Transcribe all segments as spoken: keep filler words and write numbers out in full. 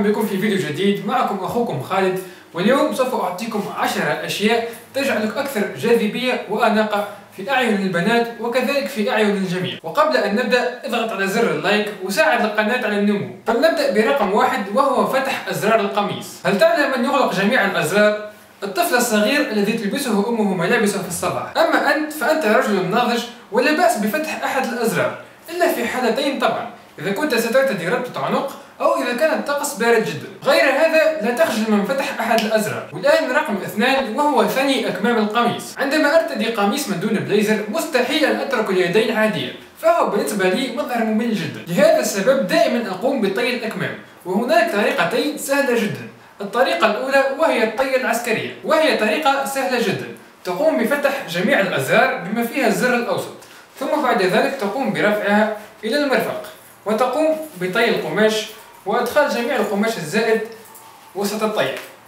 بكم في فيديو جديد. معكم أخوكم خالد، واليوم سوف أعطيكم عشرة أشياء تجعلك أكثر جاذبية وأناقة في أعين البنات وكذلك في أعين الجميع. وقبل أن نبدأ اضغط على زر اللايك وساعد القناة على النمو. فلنبدأ برقم واحد، وهو فتح أزرار القميص. هل تعلم من يغلق جميع الأزرار؟ الطفل الصغير الذي تلبسه أمه ملابسه في الصباح. أما أنت فأنت رجل ناضج ولا بأس بفتح أحد الأزرار، إلا في حالتين طبعا: إذا كنت سترتدي ربطة عنق أو إذا كان الطقس بارد جدا. غير هذا لا تخجل من فتح أحد الأزرار. والآن رقم اثنان، وهو ثني أكمام القميص. عندما أرتدي قميص من دون بليزر مستحيل أن أترك اليدين عادية، فهو بالنسبة لي مظهر ممل جدا. لهذا السبب دائما أقوم بطي الأكمام، وهناك طريقتين سهلة جدا. الطريقة الأولى وهي الطي العسكرية، وهي طريقة سهلة جدا. تقوم بفتح جميع الأزرار بما فيها الزر الأوسط، ثم بعد ذلك تقوم برفعها إلى المرفق، وتقوم بطي القماش وإدخال جميع القماش الزائد وسط الطي،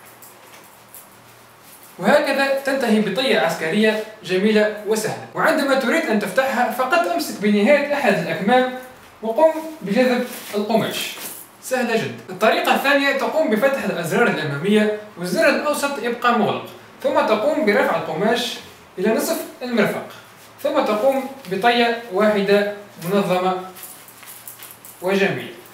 وهكذا تنتهي بطية عسكرية جميلة وسهلة. وعندما تريد أن تفتحها فقد أمسك بنهاية أحد الأكمام وقم بجذب القماش، سهلة جدا. الطريقة الثانية تقوم بفتح الأزرار الأمامية والزر الأوسط يبقى مغلق، ثم تقوم برفع القماش إلى نصف المرفق، ثم تقوم بطية واحدة منظمة وجميلة،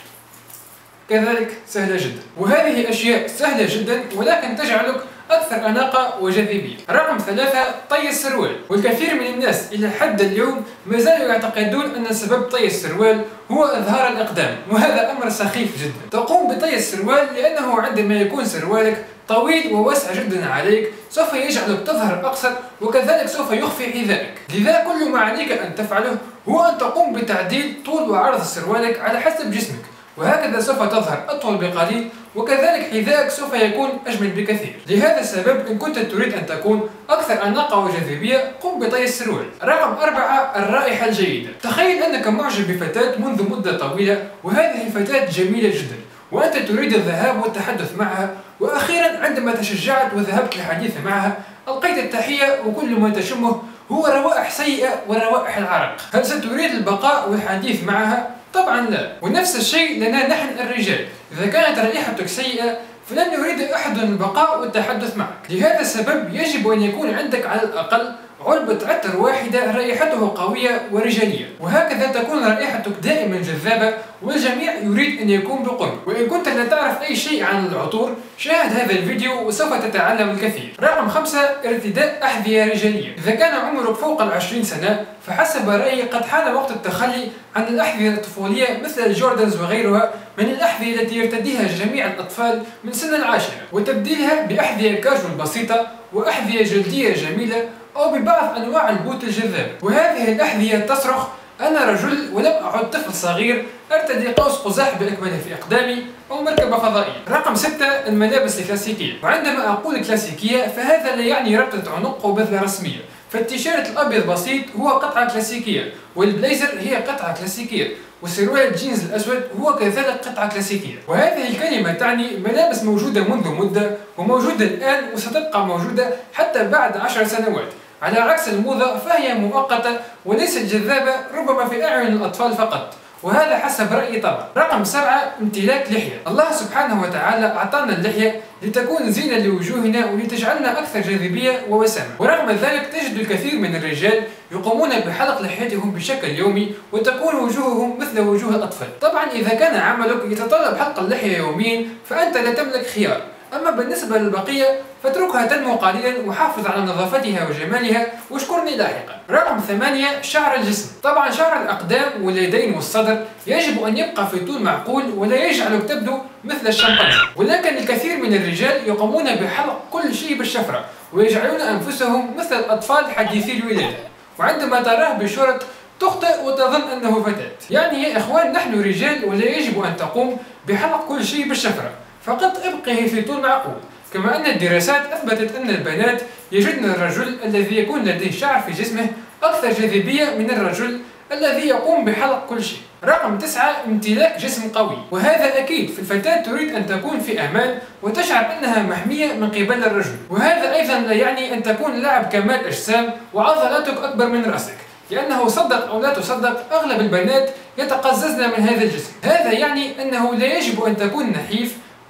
كذلك سهلة جدا. وهذه أشياء سهلة جدا ولكن تجعلك أكثر أناقة وجاذبية. رقم ثلاثة، طي السروال. والكثير من الناس إلى حد اليوم ما زالوا يعتقدون أن سبب طي السروال هو إظهار الأقدام، وهذا أمر سخيف جدا. تقوم بطي السروال لأنه عندما يكون سروالك طويل وواسع جدا عليك سوف يجعلك تظهر أقصر، وكذلك سوف يخفي حذائك. لذا كل ما عليك أن تفعله هو أن تقوم بتعديل طول وعرض سروالك على حسب جسمك، وهكذا سوف تظهر أطول بقليل، وكذلك حذائك سوف يكون أجمل بكثير. لهذا السبب إن كنت تريد أن تكون أكثر أناقة وجاذبية قم بطي السروال. رقم أربعة، الرائحة الجيدة. تخيل أنك معجب بفتاة منذ مدة طويلة، وهذه فتاة جميلة جدا، وأنت تريد الذهاب والتحدث معها، وأخيرا عندما تشجعت وذهبت للحديث معها ألقيت التحية وكل ما تشمه هو روائح سيئة وروائح العرق. هل ستريد البقاء والحديث معها؟ طبعا لا. ونفس الشيء لنا نحن الرجال، إذا كانت رائحتك سيئة فلن يريد أحد البقاء والتحدث معك. لهذا السبب يجب أن يكون عندك على الأقل علبة عطر واحدة رائحته قوية ورجالية، وهكذا تكون رائحتك دائما جذابة والجميع يريد أن يكون بقرب. وإن كنت لا تعرف أي شيء عن العطور شاهد هذا الفيديو وسوف تتعلم الكثير. رقم خمسة، ارتداء أحذية رجالية. إذا كان عمرك فوق العشرين سنة فحسب رأيي قد حان وقت التخلي عن الأحذية الطفولية مثل الجوردنز وغيرها من الأحذية التي يرتديها جميع الأطفال من سن العاشرة، وتبديلها بأحذية كاجوال بسيطة وأحذية جلدية جميلة أو ببعض أنواع البوت الجذابة. وهذه الأحذية تصرخ: أنا رجل ولم أعد طفل صغير أرتدي قوس قزح بأكمله في أقدامي أو مركبة فضائية. رقم ستة، الملابس الكلاسيكية. وعندما أقول كلاسيكية فهذا لا يعني ربطة عنق وبذلة رسمية، فالتيشيرت الأبيض بسيط هو قطعة كلاسيكية، والبليزر هي قطعة كلاسيكية، وسروال الجينز الأسود هو كذلك قطعة كلاسيكية. وهذه الكلمة تعني ملابس موجودة منذ مدة وموجودة الآن وستبقى موجودة حتى بعد عشر سنوات، على عكس الموضة فهي مؤقتة وليست جذابة ربما في أعين الأطفال فقط، وهذا حسب رأيي طبعا. رقم سبعة، امتلاك لحية. الله سبحانه وتعالى أعطانا اللحية لتكون زينة لوجوهنا ولتجعلنا أكثر جاذبية ووسامة، ورغم ذلك تجد الكثير من الرجال يقومون بحلق لحيتهم بشكل يومي وتكون وجوههم مثل وجوه الأطفال. طبعا إذا كان عملك يتطلب حلق اللحية يوميا فأنت لا تملك خيار، أما بالنسبة للبقية فاتركها تنمو قليلا وحافظ على نظافتها وجمالها واشكرني لاحقا. رقم ثمانية، شعر الجسم. طبعا شعر الأقدام واليدين والصدر يجب أن يبقى في طول معقول ولا يجعلك تبدو مثل الشمبانزي، ولكن الكثير من الرجال يقومون بحلق كل شيء بالشفرة ويجعلون أنفسهم مثل الأطفال حديثي الولادة، وعندما تراه بشورت تخطئ وتظن أنه فتاة. يعني يا إخوان نحن رجال ولا يجب أن تقوم بحلق كل شيء بالشفرة، فقط ابقه في طول معقول. كما أن الدراسات أثبتت أن البنات يجدن الرجل الذي يكون لديه شعر في جسمه أكثر جاذبية من الرجل الذي يقوم بحلق كل شيء. رقم تسعة، امتلاك جسم قوي. وهذا أكيد في الفتاة تريد أن تكون في أمان وتشعر أنها محمية من قبل الرجل، وهذا أيضا لا يعني أن تكون لاعب كمال أجسام وعضلاتك أكبر من رأسك، لأنه صدق أو لا تصدق أغلب البنات يتقززن من هذا الجسم. هذا يعني أنه لا يجب أن تكون نحيف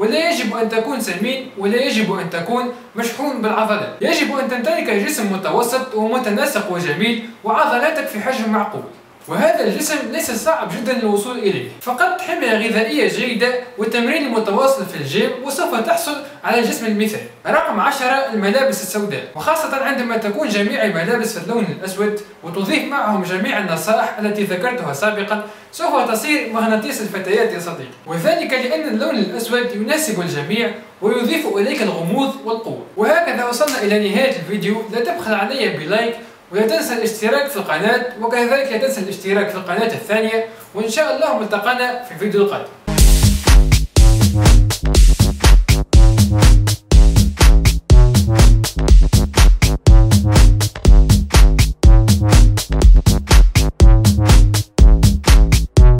ولا يجب أن تكون سمين ولا يجب أن تكون مشحون بالعضلات. يجب أن تمتلك جسم متوسط ومتناسق وجميل وعضلاتك في حجم معقول، وهذا الجسم ليس صعب جدا الوصول إليه، فقط حمية غذائية جيدة والتمرين المتواصل في الجيم وسوف تحصل على الجسم المثالي. رقم عشرة الملابس السوداء، وخاصة عندما تكون جميع الملابس في اللون الأسود وتضيف معهم جميع النصائح التي ذكرتها سابقا سوف تصير مغناطيس الفتيات يا صديقي، وذلك لأن اللون الأسود يناسب الجميع ويضيف إليك الغموض والقوة. وهكذا وصلنا إلى نهاية الفيديو. لا تبخل علي بلايك، ولا تنسى الاشتراك في القناة، وكذلك لا تنسى الاشتراك في القناة الثانية، وإن شاء الله ملتقانا في الفيديو القادم.